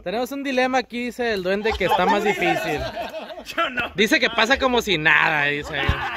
Tenemos un dilema aquí, dice el duende, que está más difícil. Yo no. Dice que pasa como si nada, dice.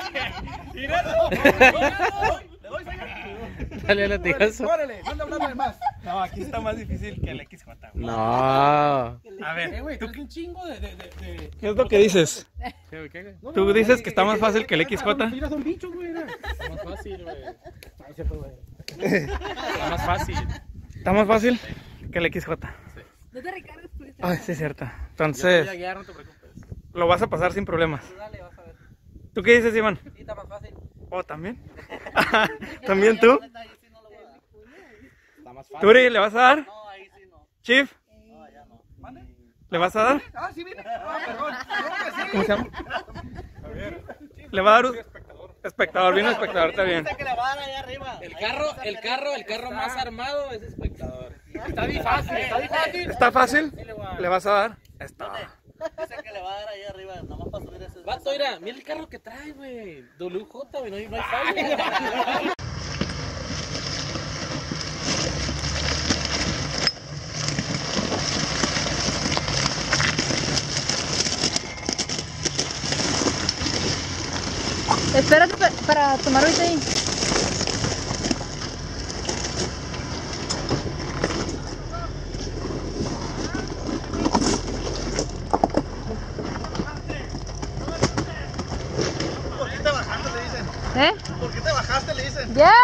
Dale latigazo. Órale, anda hablando de más. No, aquí está más difícil que el XJ. No. A ver, Güey, tú un chingo de... ¿qué es lo que dices? ¿Qué, qué? ¿Tú dices que está más fácil que el XJ? Son bichos, güey. Está más fácil, güey. No es cierto, güey. Está más fácil. Está más fácil que el XJ. No te recargues por esta. Ay, sí, es cierto. Yo te voy a Entonces, guiar, no te preocupes. lo vas a pasar sin problemas. Dale, vas a ver. ¿Tú qué dices, Iván? Sí, está más fácil. ¿Oh, también? ¿También tú? Está más fácil. ¿Turi, le vas a dar? No, ahí sí no. ¿Chief? No, ya no. ¿Mande? ¿Le vas a dar? Ah, sí, vine. Ah, perdón. Creo que sí. ¿Cómo se llama? ¿Le va a dar un espectador? Vino espectador, está bien. Dice que le va a dar allá arriba. El carro más armado es espectador. Está difícil, está difícil. ¿Está fácil? ¿Le vas a dar? Está. Dice que le va a dar allá arriba, nomás para subir ese. Vato, mira el carro que trae, güey. WJ, güey, no hay fallo. Espérate para tomar ahorita ahí. ¿Por qué te bajaste, le dicen? ¿Eh? ¿Por qué te bajaste, le dicen? ¡Ya!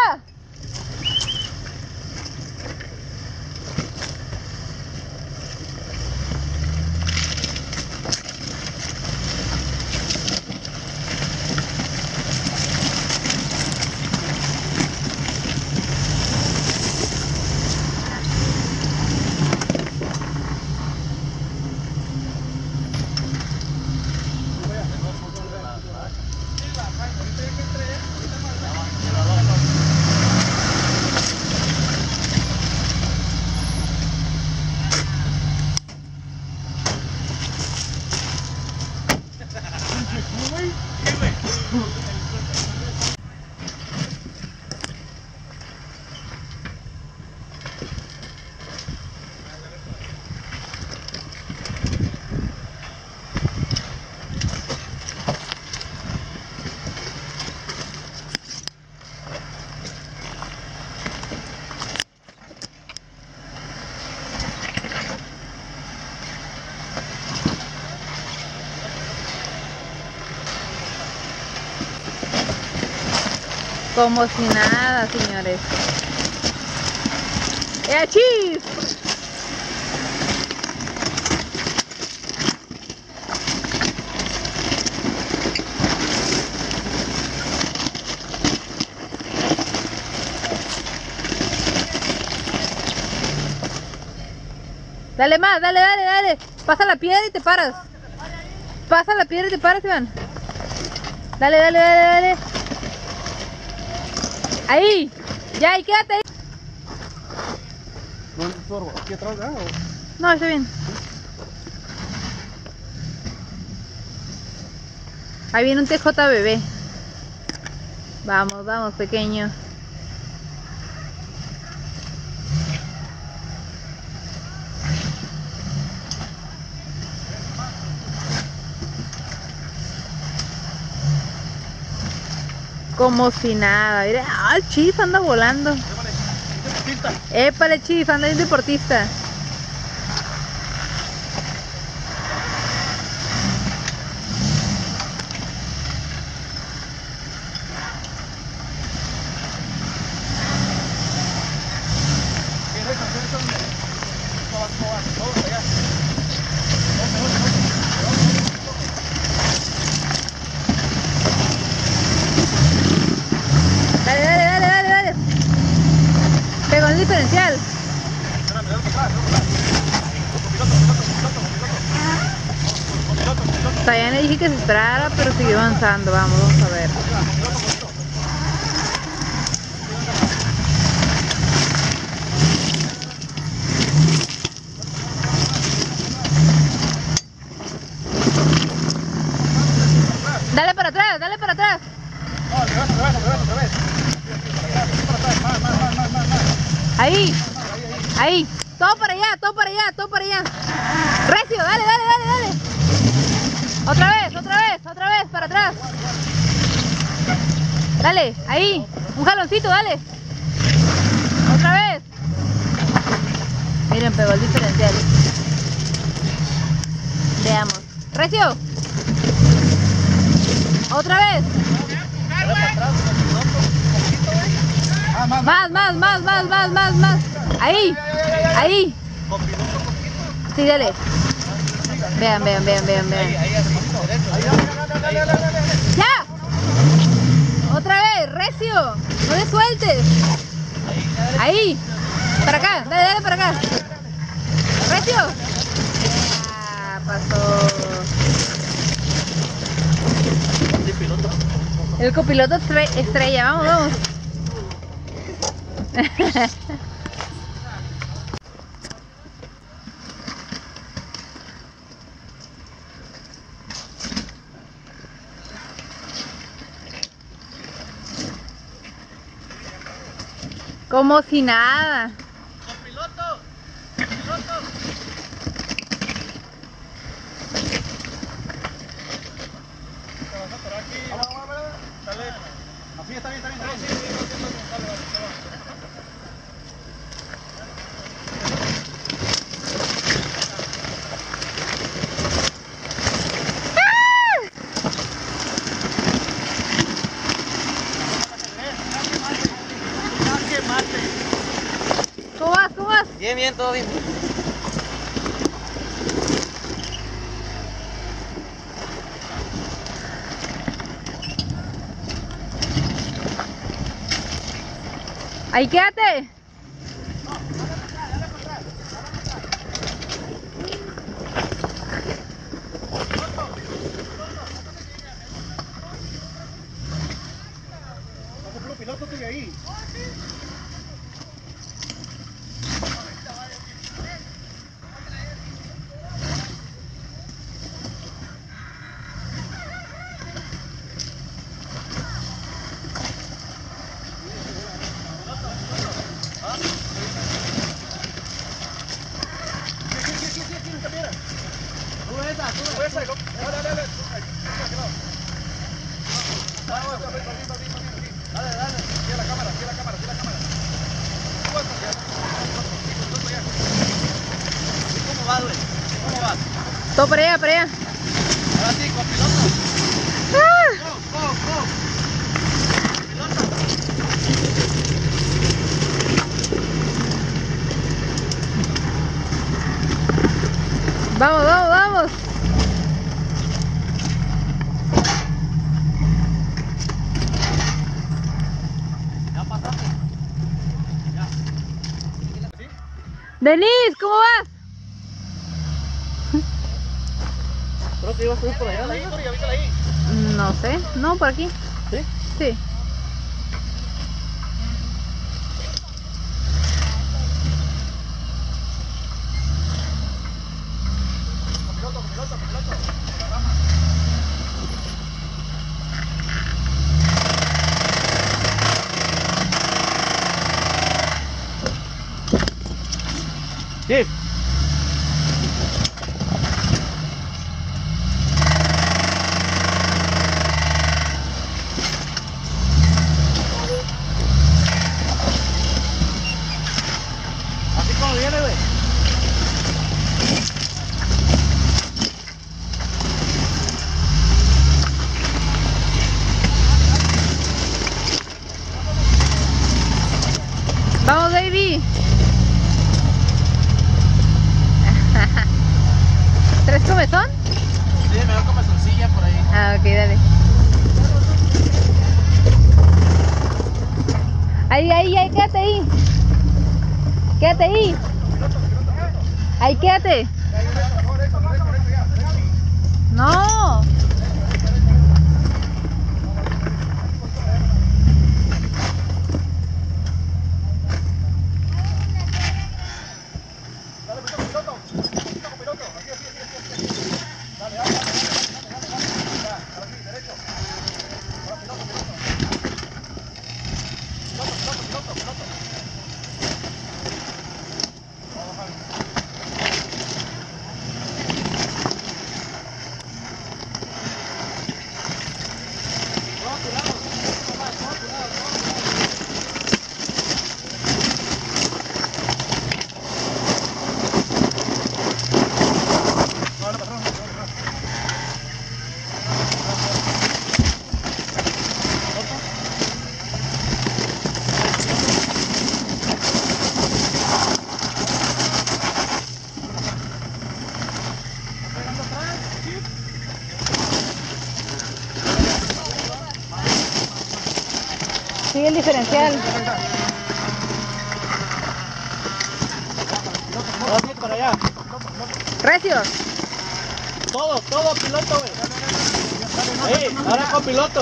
Como si nada, señores. ¡Chief! Dale más, dale, dale, dale. Pasa la piedra y te paras. Pasa la piedra y te paras, Iván. Dale, dale, dale, dale. Ahí. Ya, y quédate ahí. ¿Dónde estorbo? ¿Aquí atrás, ya? No, está bien. Ahí viene un TJ bebé. Vamos, vamos, pequeño. Como si nada. Mira, el Chief anda volando. Épale, Chief, anda bien deportista. Dale, dale, dale, dale, dale. Pegó el diferencial. Todavía le dije que se esperara, pero siguió avanzando. Vamos, vamos a ver. Dale para atrás, dale para atrás. No, al revés, al revés, al revés, al revés. Para atrás, más, más, más, más, más. Ahí, ahí. Todo para allá, todo para allá, todo para allá. Recio, dale, dale, dale, dale. Otra vez, otra vez, otra vez, para atrás. Dale, ahí. Un jaloncito, dale. Otra vez. Miren, pegó el diferencial. Veamos. Recio. Otra vez. Más. Ahí. Ahí. Sí, dale. Vean. ¡Ya! Otra vez, recio. No le sueltes. Ahí. Para acá. Dale para acá. Recio. Ah, pasó. El copiloto estrella. Vamos. Como si nada. ¡Piloto! Te vas a atorar aquí. Vamos. Dale. Así está bien. Dale. ¿Cómo vas? Bien, todo bien. Ahí quédate. Piloto, sigue ahí. ¿Cómo vas? Todo para allá. Ahora sí, copiloto. Go. Vamos. Ya pasaste. Denise, ¿cómo vas? Creo que ibas a ir por allá, ¿no? No sé, no, por aquí. ¿Sí? Sí. Sí. Así como viene, güey. Vamos, baby. ¿Tres comezón? Sí, me da comezoncilla por ahí. Ah, ok, dale. Ahí, quédate ahí. Quédate ahí. Ahí, quédate. No. Sigue el diferencial. Ahora sí, para allá. Recios. Todo piloto, güey. Ahí, ahora con piloto.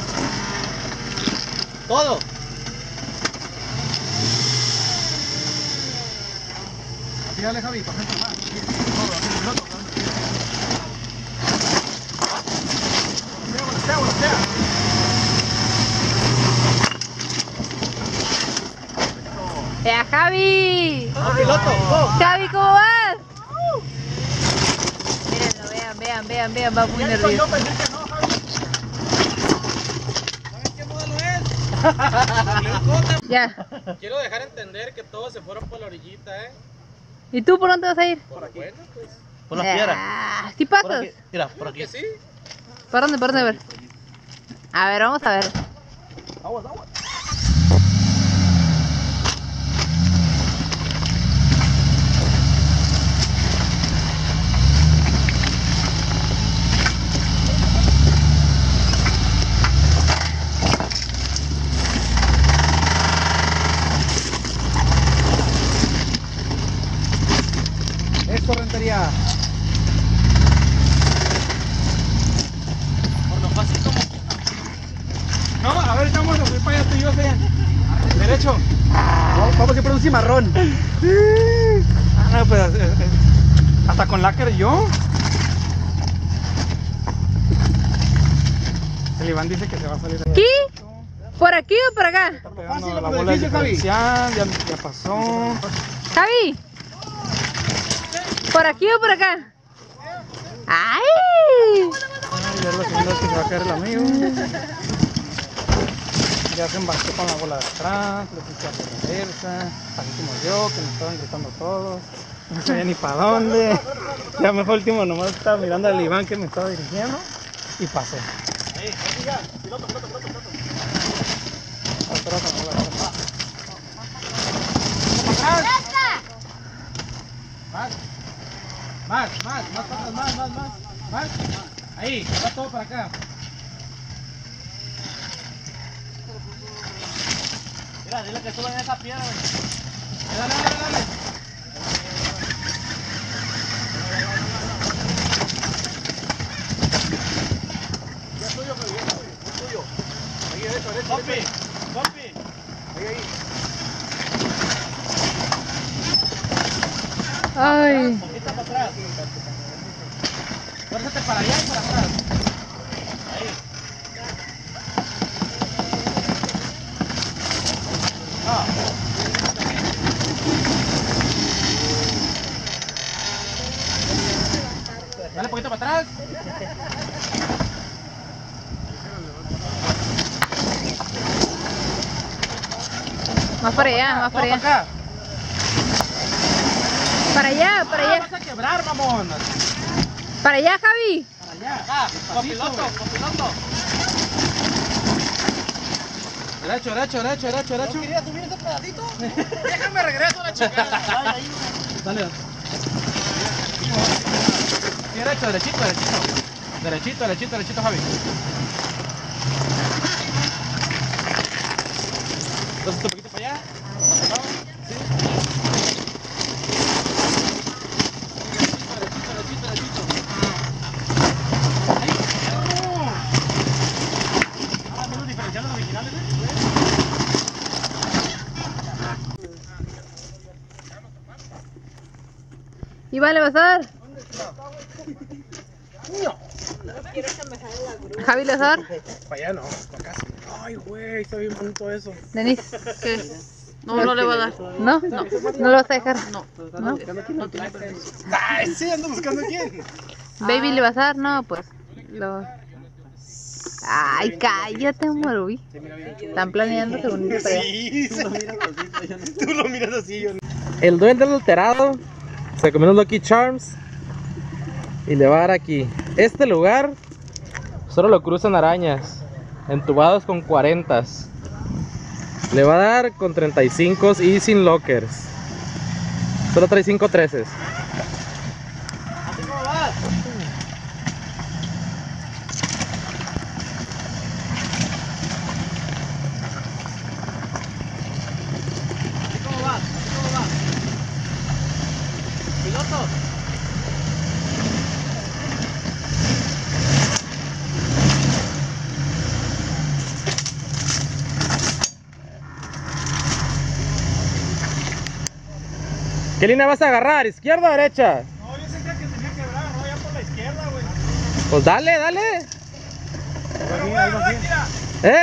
Todo. Así dale, Javi, por ejemplo, más. Todo, así, piloto. Voltea. Javi. Con piloto. Javi, ¿cómo vas? Mírenlo, vean, va muy nervioso. Yo pensé que no, Javi. ¿Saben qué modelo es? Ya. Quiero dejar entender que todos se fueron por la orillita, ¿Y tú por dónde vas a ir? Por aquí. Bueno, pues. Por la piedra. ¿Sí Por pasas? aquí. Mira, por aquí. Que sí. ¿Por dónde? A ver. A ver, vamos a ver. Aguas. Esto rentería. Por lo fácil como. No, a ver, estamos a subir para allá, tú y yo, derecho. Vamos a ir por un cimarrón. No, pues, hasta con lácar yo. El Iván dice que se va a salir. ¿Aquí? ¿Por aquí o por acá? Está pegando Fácil, la como bola difícil, Javi. diferencial, ya pasó. Javi. ¿Por aquí o por acá? ¡Ay! Ay, ya es la segunda vez que se va a caer el amigo. Ya se embarcó con la bola de atrás, le puse a la reversa, así como yo, que me estaban gritando todos. No sabía ni para dónde. Ya mejor último nomás estaba mirando al Iván que me estaba dirigiendo y pasé. Piloto. Atrás con la bola de atrás. Más para atrás, más. Ahí, va todo para acá. Mira, dile que suban esa piedra, güey. Dale. Ya es tuyo, Javi, es tuyo. Ahí, derecho. Compi. Ahí. Ay. Poquito para atrás. Fuérzate para allá y para atrás. Ahí. Dale un poquito para atrás. Más para allá. Todo para acá. Para allá. Vas a quebrar, mamón. Para allá, Javi. Para allá. Copiloto. Derecho. ¿No querías subir ese pedacito? Déjame regreso a la chingada. Dale. Derechito, Javi. Entonces un poquito para allá. Derechito. Ahí. Ah, los diferenciales originales, Iván, ¿le vas a dar? Javi, ¿le vas a dar? Para allá no, para acá sí. Ay, güey, está bien bonito eso. Denis. ¿Qué? No le va a dar. ¿No? ¿No lo vas a dejar? No. ¿No? No tiene permiso. Ay, sí, ando buscando a quién. ¿Baby le vas a dar? No, pues. Ay, cállate, Marubi. Están planeando según para allá. Sí, tú lo miras así, yo no. El duende del alterado se comió unos Lucky Charms y le va a dar aquí. Este lugar solo lo cruzan arañas, entubados con 40s. Le va a dar con 35s y sin lockers. Solo trae 5 13s. ¿Qué línea vas a agarrar? ¿Izquierda o derecha? No, yo sentía que tenía que agarrar ya por la izquierda, güey. Pues dale, dale. Pero voy a agarrar, mira. ¿Eh?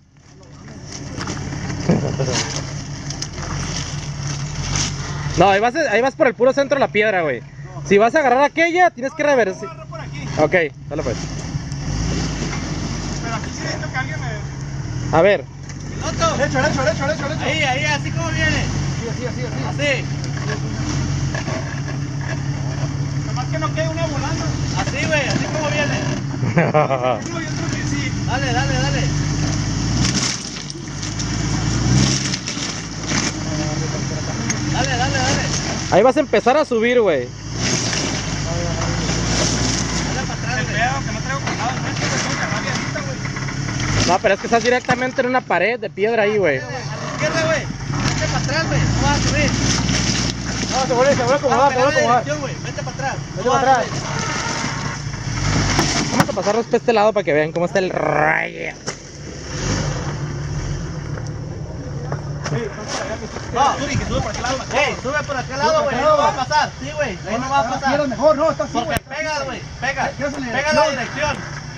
No, ahí vas por el puro centro de la piedra, güey. Si vas a agarrar aquella, tienes que revertir. Agarra por aquí. Ok, dale pues. Pero aquí siento que alguien me... A ver. Derecho. Ahí, así como viene. Así. Nomás que no quede una volando. Así, güey, así como viene. No, yo creo que sí. Dale. Dale. Ahí vas a empezar a subir, güey. Dale para atrás, El güey. pedo que no traigo colado. No es que me tengo que agarrar ahorita, güey. No, pero es que estás directamente en una pared de piedra ahí, güey. A la izquierda, güey. Vete para atrás, güey. No vas a subir. No, se vuelve a acomodar, se vuelve a acomodar. Dirección, güey. Vete para atrás. Vete para atrás. Vamos a pasarnos para este lado para que vean cómo está el rayo. No, que sube por aquel lado. Sube por aquel lado, güey. Ahí no va a pasar. Sí, güey. Ahí no va a pasar. Mejor, no, está así, Porque güey. pega, güey. Pega. ¿Qué hace la Pega la dirección.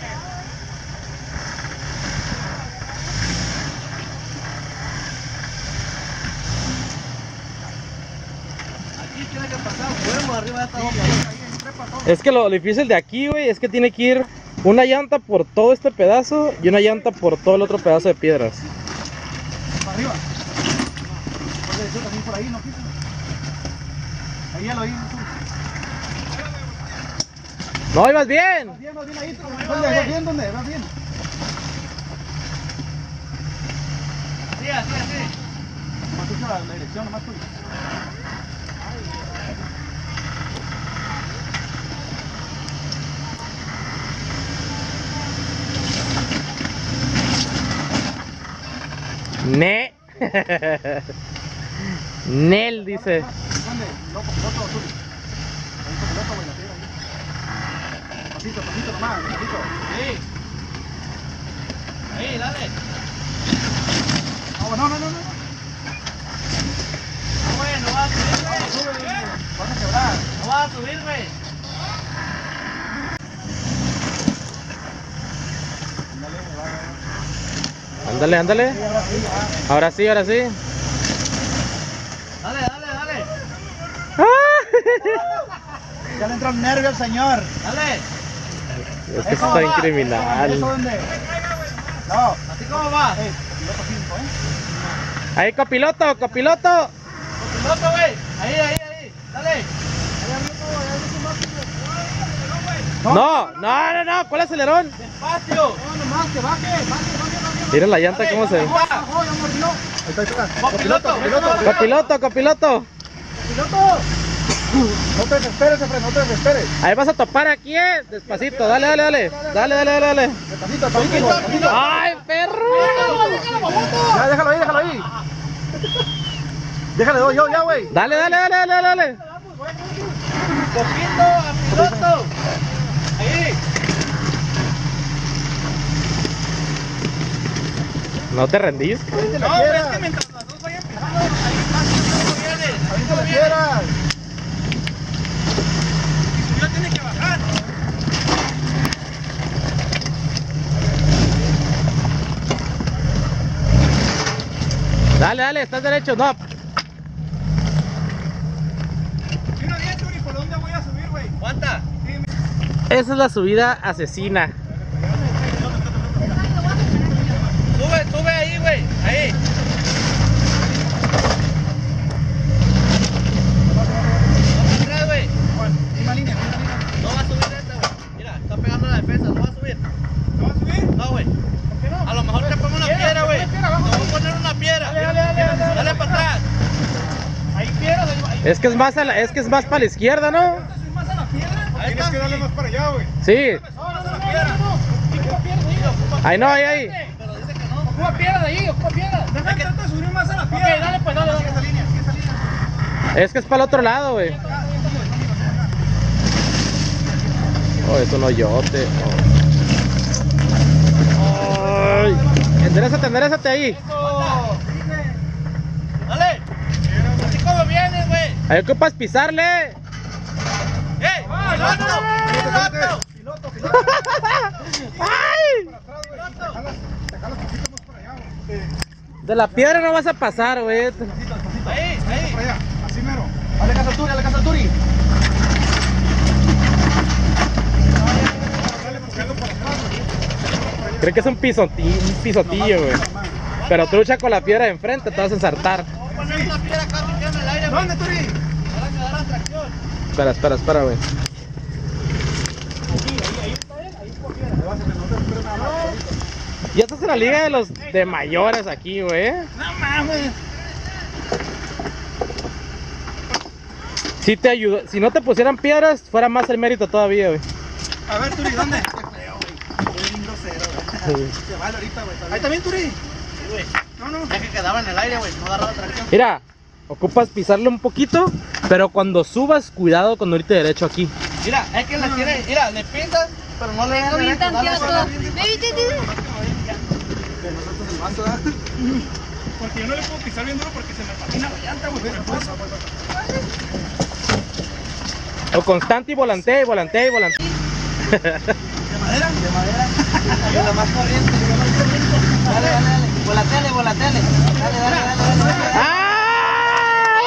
Aquí tiene que pasar huevo arriba de esta hoja. Es que lo difícil de aquí, güey, es que tiene que ir una llanta por todo este pedazo y una llanta por todo el otro pedazo de piedras. Para arriba. Puede ser también por ahí, ¿no? Ahí ya lo oí. No, ibas bien. Más bien ahí. ¿Vas bien? ¿Dónde? ¿Vas bien? Así. Más escucha la dirección, nomás tú. Ne. Nel, dice. ¿Dónde? Loco, azul. Ahí está el loco, güey, la piedra ahí. Pasito nomás, pasito. Sí. Ahí, dale. No. No, güey, no vas a subir, güey. Vas a quebrar. No vas a subir, güey. Ándale. Ahora sí. Dale. Ya le entró el nervio al señor. Dale. Es que está en criminal. ¿Eso dónde? No. Así como va. Piloto 5, ¿eh? Ahí, copiloto. Piloto, güey. Ahí. Dale. No. ¿Cuál acelerón? Despacio. No, nomás que baje. Miren la llanta cómo se ve. Ya mordió. Ahí está, Copiloto. Copiloto. No te desesperes, Efraín, no te desesperes. Ahí vas a topar aquí, despacito. Dale. Despacito, despacito. ¡Ay, perro! Ya, déjalo ahí. Déjale, doy yo, ya, güey. Dale. Poquito a piloto. Ahí. ¿No te rendís? No, güey, es que mientras las dos vayan empezando, ahí te la quieras. Y ya tiene que bajar. Dale, estás derecho. No. Mira bien, Turi, ¿por dónde voy a subir, güey? Aguanta. Esa es la subida asesina. Sube ahí, güey. Ahí. Vamos atrás, güey. Misma línea. No va a subir esta, güey. Mira, está pegando la defensa. No va a subir. ¿No va a subir? No, güey. ¿Por qué no? A lo mejor te pongo una piedra, güey. Te voy a poner una piedra. Dale para atrás. Ahí piedras, ahí. Es que es más para la izquierda, ¿no? ¿Subir más a la piedra? Ahí Tienes está. que darle más para allá, güey. Sí. No, más a la piedra. Ocupa piedra ahí. Ahí no, ahí. Pero dice que no. Ocupa piedra de ahí, ocupa piedra. Déjame tratar de subir más a la piedra. Ok, dale, pues, dale. Sigue esa línea. Es que es para el otro lado, güey. Oh, es un hoyote. Oh. Ay. Enderezate ahí. Dale. Así como ¿Cómo vienes, güey? Ahí ocupas pisarle. ¡Ey! ¡Piloto! Piloto. ¡Ay! Te jalas poquito más para allá, güey. De la piedra no vas a pasar, güey. Ahí. Por allá, así mero. Hazle caso al Turi, Dale buscando para atrás, güey. Creo que es un pisotillo, güey. Pero trucha con la piedra de enfrente, te vas a ensartar. Vamos a poner una piedra acá, que en el aire, güey. ¿Dónde, Turi? Ahora me da la tracción. Espera, güey. Ya estás en la liga de los de mayores aquí, güey. No mames. Si te ayudó, si no te pusieran piedras, fuera más el mérito todavía, güey. A ver, Turi, ¿dónde? Qué feo, güey. Qué lindo cero, güey. Se vale ahorita, güey. Ahí también, Turi. Sí, güey. No. Ya que quedaba en el aire, güey. No agarraba tracción. Mira, ocupas pisarle un poquito, pero cuando subas, cuidado con irte derecho aquí. Mira, es que le tiene, mira, le pisas, pero no le dejas Muy derecho, dale tantioso. sola. De nosotros el vaso, ¿verdad? Porque yo no le puedo pisar bien duro porque se me patina la llanta, güey. O constante y volantea. De madera. Ayuda más corriente. Dale. Volateale. Dale. ¡Ah!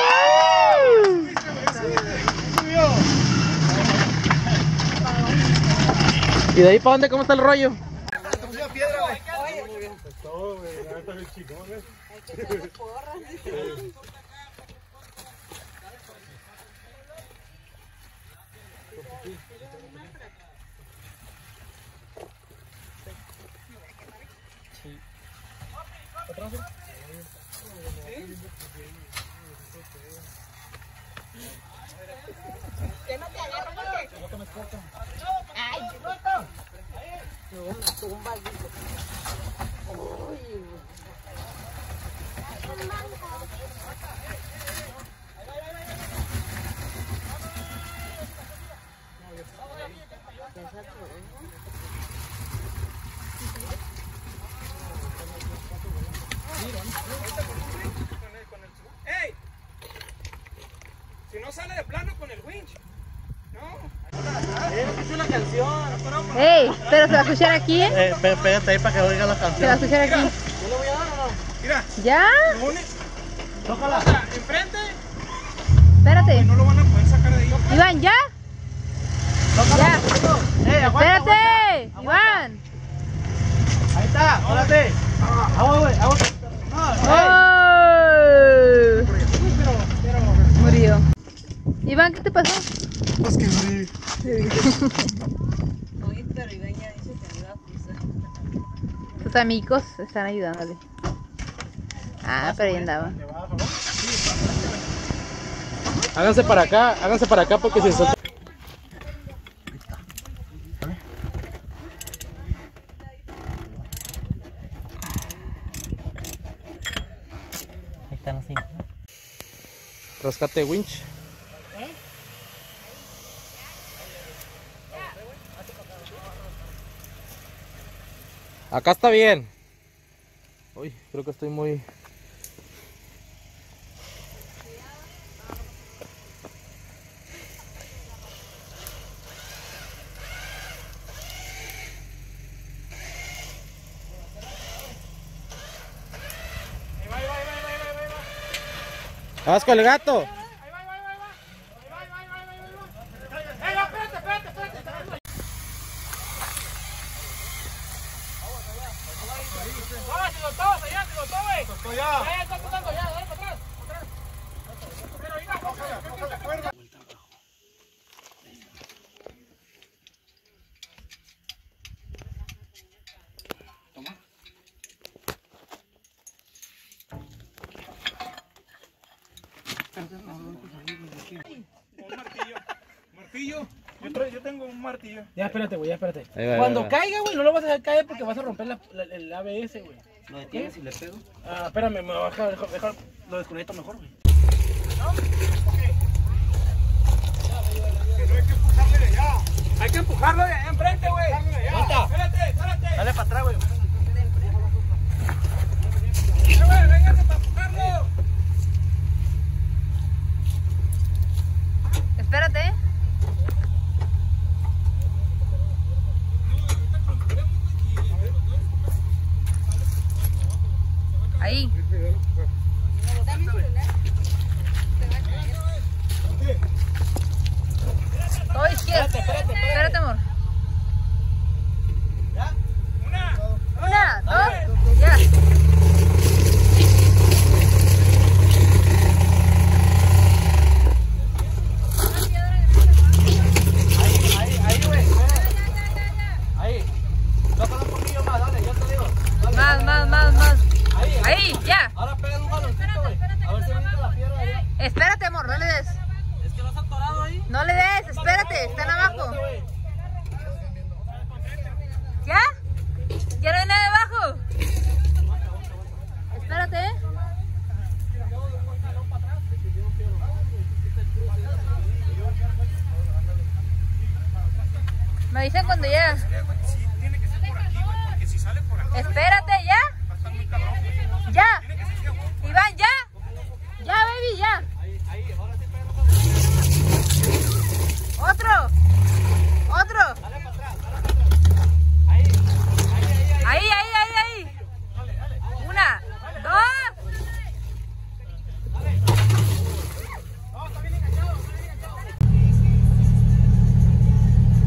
¿Y de ahí para dónde? ¿Cómo está el rollo? ¡Ey! Si no sale de plano con el winch. Es una canción. Ey, pero se va a escuchar aquí, ¿eh? Pégate ahí para que oiga la Se va a canción. escuchar aquí. ¿Yo le voy a dar o no? Mira, ¿Ya? Tócala. o sea, enfrente Espérate. no lo van a poder sacar de ahí. Iván, ¿ya? Ya. Aguanta. Espérate, Iván. Ahí está, órale. Agua, güey, agua. Oh. Murió. Iván, ¿qué te pasó? Pues que sí. Oye, pero Iván ya dice que me iba a pisar. Tus amigos están ayudándole. Ah, pero ahí andaba. Háganse para acá porque si se... Ahí están así. Rescate winch. Acá está bien. Uy, creo que estoy muy... Vamos con el gato. Martillo. Yo tengo un martillo. Ya, espérate, güey, ya, espérate. Ahí va, Cuando ahí va. caiga, güey, no lo vas a dejar caer porque vas a romper el ABS, güey. ¿Lo detienes y le pego? Ah, espérame, me voy a dejar, lo desconecto mejor, güey. Hay que empujarlo de allá enfrente, güey. Espérate. Dale para atrás, güey. Véngase para empujarlo. No le des, espérate, están abajo. ¿Ya? ¿Ya no hay nada debajo? Espérate, Me dicen cuando ya. Espérate, ¿ya? ¿Ya? Iván, ¿ya? ¿Ya, baby, ya? ¿Otro? Ahí. Una, dos.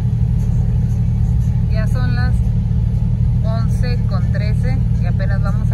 Ya son las 11:13 y apenas vamos